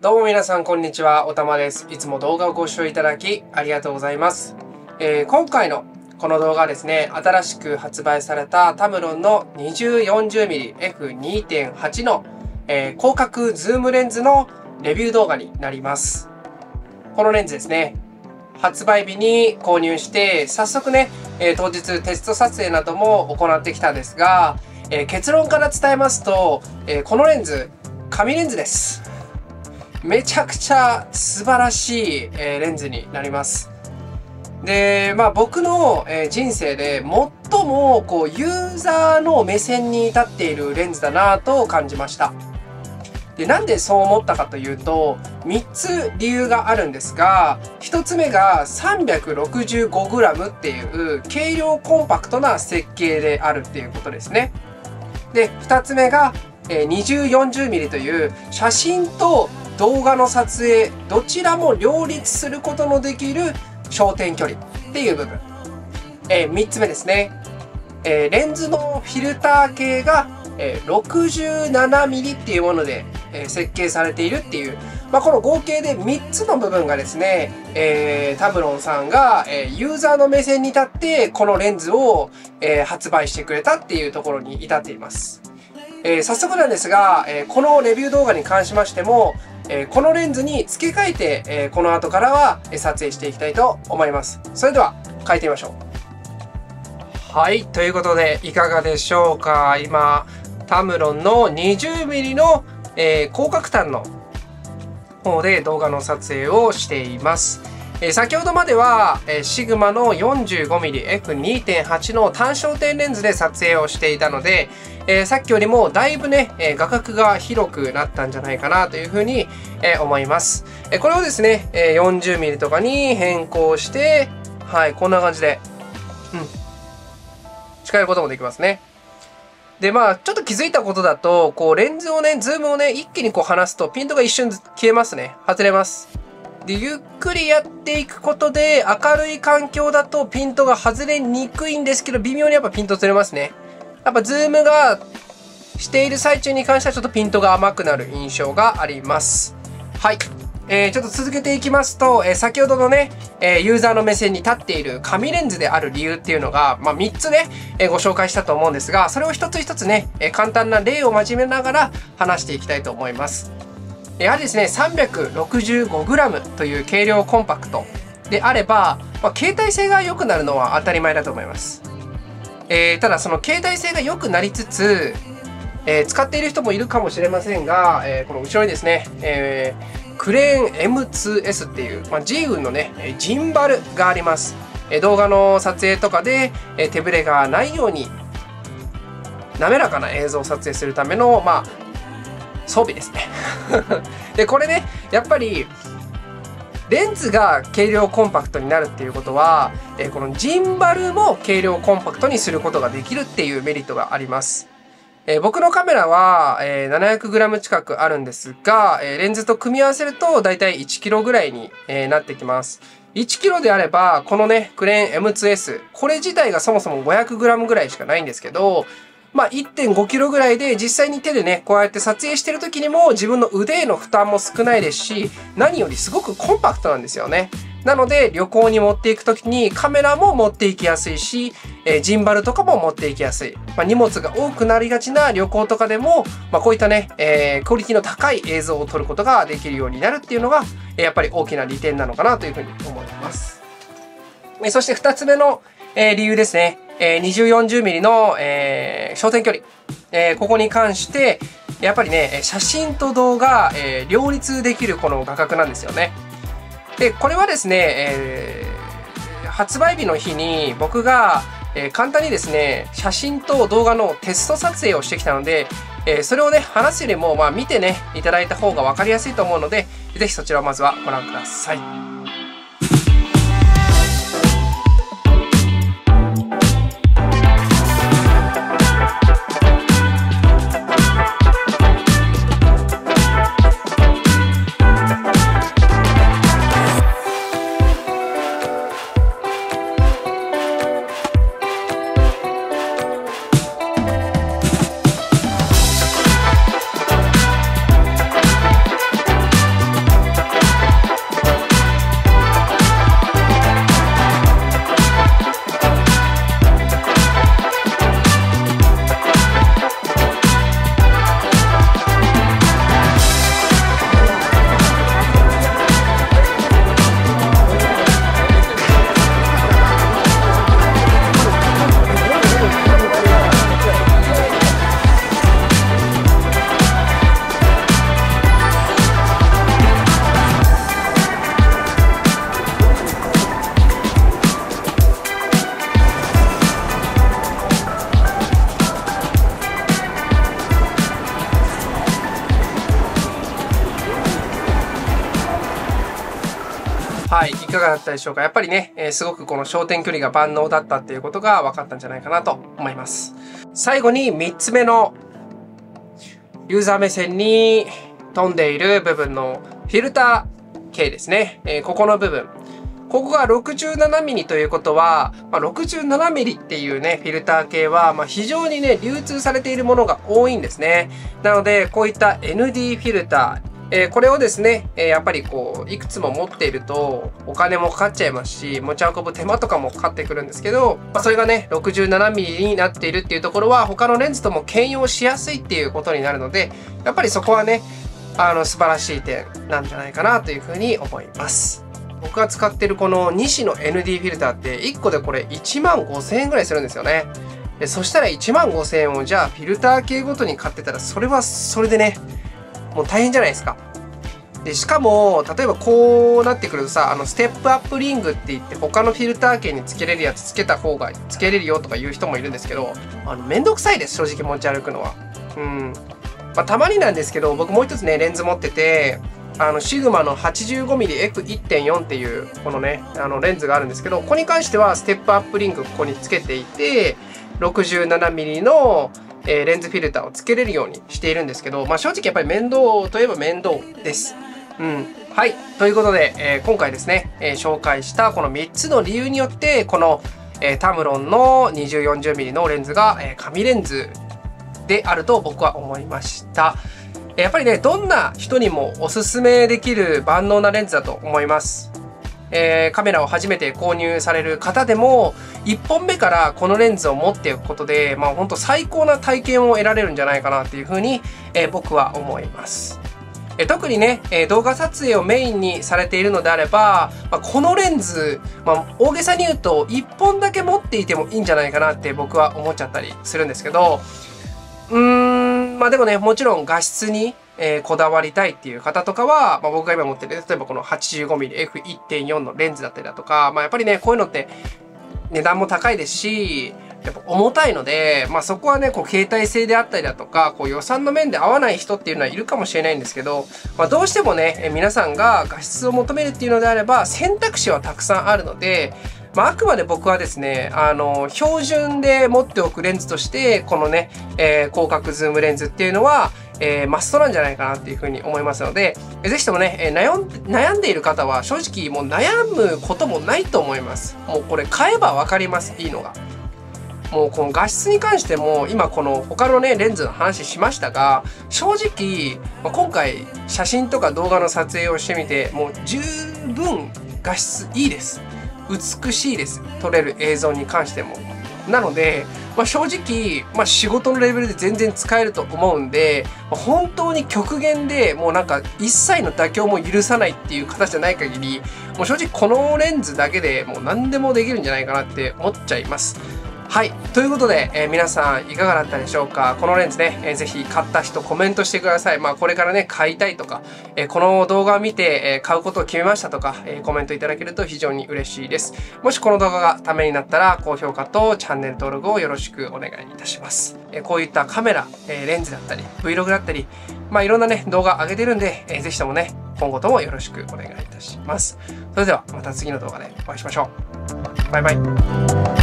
どうも皆さんこんにちは、おたまです。いつも動画をご視聴いただきありがとうございます。今回のこの動画はですね、新しく発売されたタムロンの 20-40mm f2.8 の、広角ズームレンズのレビュー動画になります。このレンズですね、発売日に購入して早速ね、当日テスト撮影なども行ってきたんですが、結論から伝えますと、このレンズ神レンズです。めちゃくちゃ素晴らしいレンズになります。で、僕の人生で最もユーザーの目線に立っているレンズだなと感じました。で、なんでそう思ったかというと、3つ理由があるんですが、1つ目が 365g っていう軽量コンパクトな設計であるっていうことですね。で、2つ目が 20-40mm という写真と動画の撮影どちらも両立することのできる焦点距離っていう部分。3つ目ですね。レンズのフィルター系が 67mm っていうもので設計されているっていう、この合計で3つの部分がですね、タムロンさんがユーザーの目線に立ってこのレンズを発売してくれたっていうところに至っています。早速なんですが、このレビュー動画に関しましても、このレンズに付け替えて、この後からは撮影していきたいと思います。それでは変えてみましょう。はい、ということでいかがでしょうか。今タムロンの 20mm の、広角端の方で動画の撮影をしています。先ほどまではシグマの 45mm f2.8 の単焦点レンズで撮影をしていたので、さっきよりもだいぶね画角が広くなったんじゃないかなというふうに思います。これをですね 40mm とかに変更して、はい、こんな感じで、近寄ることもできますね。で、ちょっと気づいたことだと、レンズをね、ズームをね、一気に離すとピントが一瞬消えますね。外れます。で、ゆっくりやっていくことで、明るい環境だとピントが外れにくいんですけど、微妙にやっぱピントずれますね。やっぱズームがしている最中に関してはちょっとピントが甘くなる印象があります。はい。ちょっと続けていきますと、先ほどのね、ユーザーの目線に立っている神レンズである理由っていうのが、3つね、ご紹介したと思うんですが、それを一つ一つね、簡単な例を交えながら話していきたいと思います。やはりですね、365g という軽量コンパクトであれば、携帯性が良くなるのは当たり前だと思います。ただその携帯性が良くなりつつ、使っている人もいるかもしれませんが、この後ろにですね、クレーン M2S っていう、ジーウンのね、ジンバルがあります。動画の撮影とかで手ぶれがないように滑らかな映像を撮影するための、装備ですね。で、これね、やっぱりレンズが軽量コンパクトになるっていうことは、このジンバルも軽量コンパクトにすることができるっていうメリットがあります。僕のカメラは 700g 近くあるんですが、レンズと組み合わせるとだいたい 1kg ぐらいになってきます。1kg であれば、このね、クレーン M2S、これ自体がそもそも 500g ぐらいしかないんですけど、1.5kg ぐらいで実際に手でね、こうやって撮影してる時にも自分の腕への負担も少ないですし、何よりすごくコンパクトなんですよね。なので旅行に持っていく時にカメラも持っていきやすいし、ジンバルとかも持っていきやすい。荷物が多くなりがちな旅行とかでも、こういったね、クオリティの高い映像を撮ることができるようになるっていうのが、やっぱり大きな利点なのかなというふうに思います。そして2つ目の、理由ですね。20-40mm の、焦点距離。ここに関して、やっぱりね、写真と動画、両立できるこの画角なんですよね。で、これはですね、発売日の日に僕が、簡単にですね、写真と動画のテスト撮影をしてきたので、それをね、話すよりも、見てね、いただいた方が分かりやすいと思うので、ぜひそちらをまずはご覧ください。 はい、いかがだったでしょうか。やっぱりね、すごくこの焦点距離が万能だったっていうことが分かったんじゃないかなと思います。最後に3つ目のユーザー目線に飛んでいる部分のフィルター系ですね。ここの部分。ここが 67mm ということは、67mm っていうね、フィルター系は、非常にね、流通されているものが多いんですね。なので、こういった ND フィルター、これをですね、やっぱりこう、いくつも持っていると、お金もかかっちゃいますし、持ち運ぶ手間とかもかかってくるんですけど、それがね、67mm になっているっていうところは、他のレンズとも兼用しやすいっていうことになるので、やっぱりそこはね、素晴らしい点なんじゃないかなというふうに思います。僕が使ってるこの西の ND フィルターって1個でこれ15,000円ぐらいするんですよね。でそしたら15,000円をじゃあフィルター系ごとに買ってたらそれはそれでね、もう大変じゃないですか。でしかも例えばこうなってくるとさ、ステップアップリングって言って他のフィルター系につけれるやつつけた方がつけれるよとか言う人もいるんですけど、めんどくさいです、正直持ち歩くのは。たまになんですけど、僕もう一つねレンズ持ってて、シグマの 85mmF1.4 っていうこのねレンズがあるんですけど、ここに関してはステップアップリングここにつけていて 67mm のレンズフィルターをつけれるようにしているんですけど、正直やっぱり面倒といえば面倒です。はい。ということで、今回ですね、紹介したこの3つの理由によってこの、タムロンの 20-40mm のレンズが、紙レンズであると僕は思いました。やっぱりね、どんな人にもおすすめできる万能なレンズだと思います。カメラを初めて購入される方でも、1本目からこのレンズを持っておくことで、本当最高な体験を得られるんじゃないかなっていうふうに、僕は思います。特にね、動画撮影をメインにされているのであれば、このレンズ、大げさに言うと1本だけ持っていてもいいんじゃないかなって僕は思っちゃったりするんですけど、でもね、もちろん画質に、こだわりたいっていう方とかは、僕が今持ってる、例えばこの 85mmF1.4 のレンズだったりだとか、やっぱりね、こういうのって値段も高いですし、やっぱ重たいので、そこはね、こう携帯性であったりだとか、こう予算の面で合わない人っていうのはいるかもしれないんですけど、どうしてもね、皆さんが画質を求めるっていうのであれば、選択肢はたくさんあるので、あくまで僕はですね、標準で持っておくレンズとして、このね、広角ズームレンズっていうのは、マストなんじゃないかなっていうふうに思いますので、ぜひともね、悩んでいる方は正直もう悩むこともないと思います。もうこれ買えばわかります、いいのが。もうこの画質に関しても、今この他のね、レンズの話しましたが、正直、今回写真とか動画の撮影をしてみて、もう十分画質いいです。美しいです。撮れる映像に関しても。なので、正直、仕事のレベルで全然使えると思うんで、本当に極限でもうなんか一切の妥協も許さないっていう形じゃない限り、もう正直このレンズだけでもう何でもできるんじゃないかなって思っちゃいます。はい。ということで、皆さんいかがだったでしょうか。このレンズね、ぜひ買った人コメントしてください。これからね、買いたいとか、この動画を見て、買うことを決めましたとか、コメントいただけると非常に嬉しいです。もしこの動画がためになったら、高評価とチャンネル登録をよろしくお願いいたします。こういったカメラ、レンズだったり、Vlog だったり、いろんなね、動画上げてるんで、ぜひともね、今後ともよろしくお願いいたします。それでは、また次の動画でお会いしましょう。バイバイ。